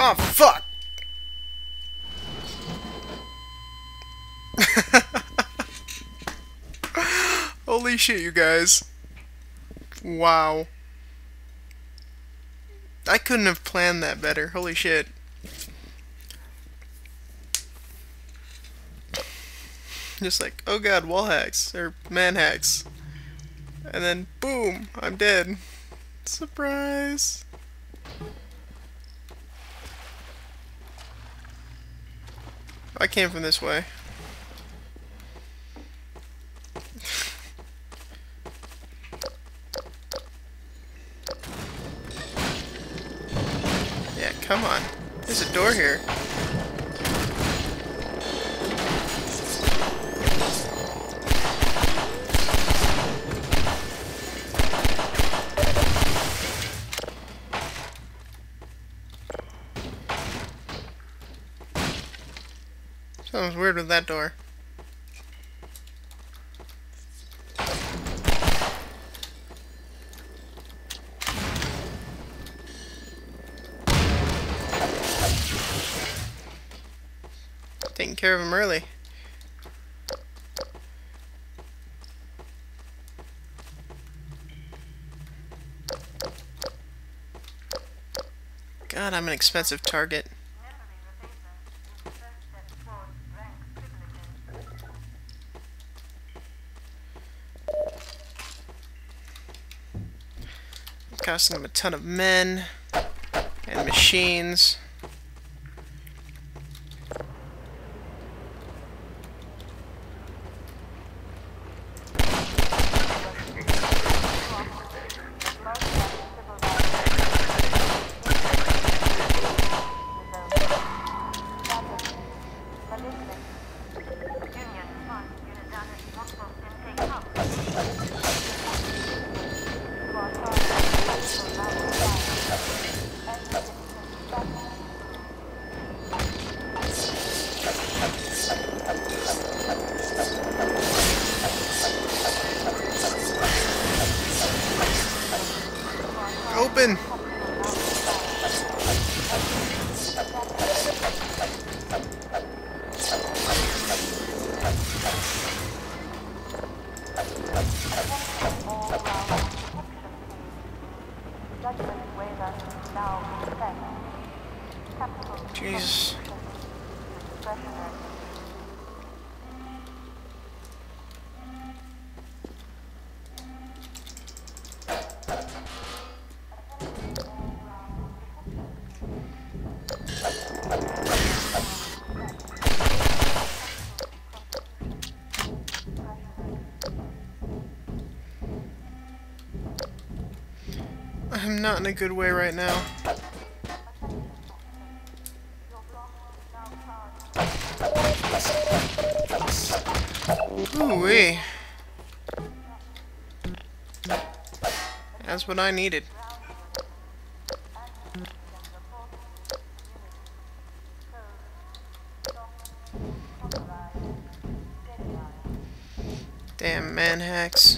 Oh, fuck! Holy shit, you guys. Wow. I couldn't have planned that better. Holy shit. Just like, oh god, wall hacks. Or man hacks. And then, boom, I'm dead. Surprise. I came from this way. Yeah, come on. There's a door here. Something's weird with that door. Taking care of him early. God, I'm an expensive target. Costing him a ton of men and machines. Open! Jesus. I'm not in a good way right now. Ooh-wee. That's what I needed. Damn man hacks.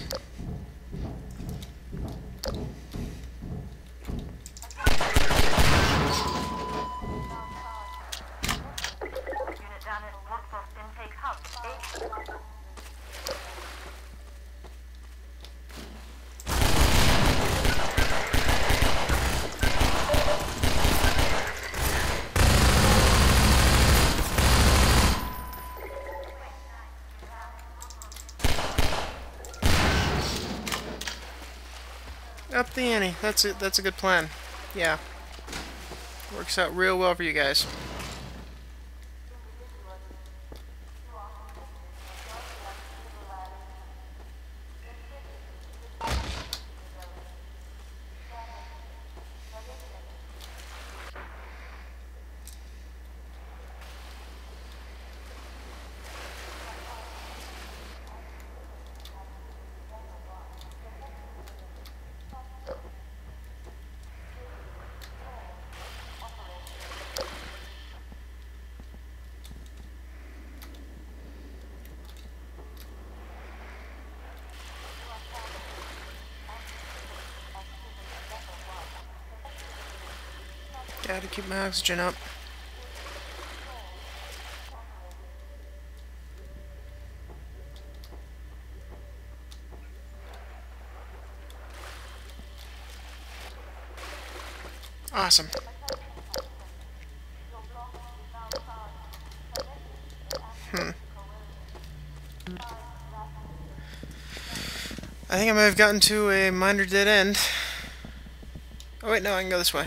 Up the ante. That's it. That's a good plan. Yeah. Works out real well for you guys. Gotta keep my oxygen up. Awesome. I think I might have gotten to a minor dead end. Oh wait, no, I can go this way.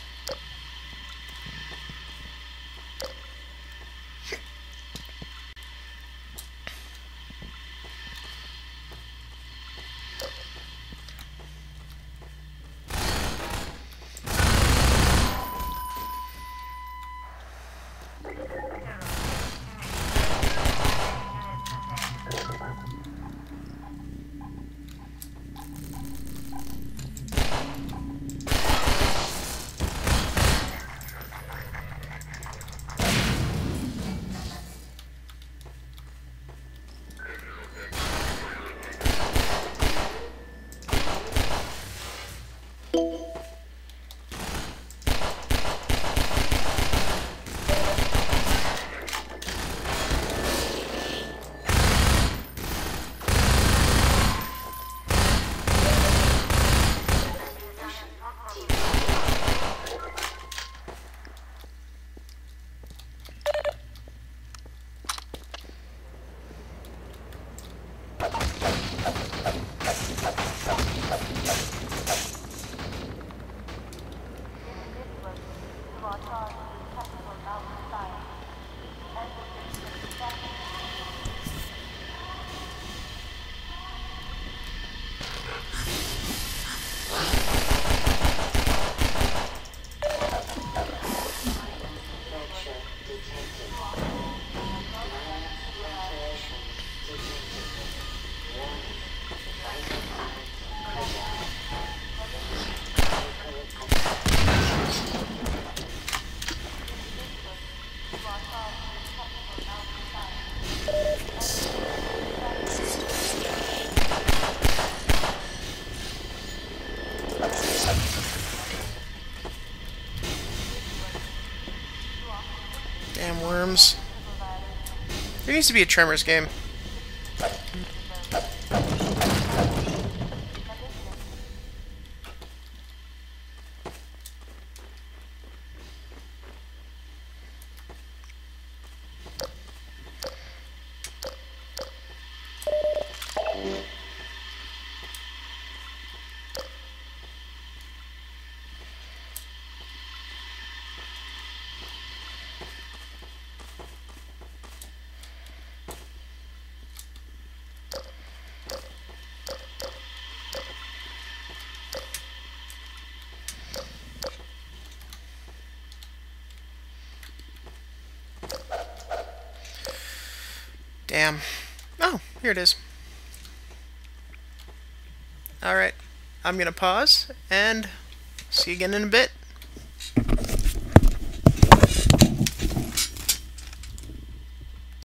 Damn worms. There needs to be a Tremors game. Damn. Oh, here it is. Alright, I'm gonna pause and see you again in a bit.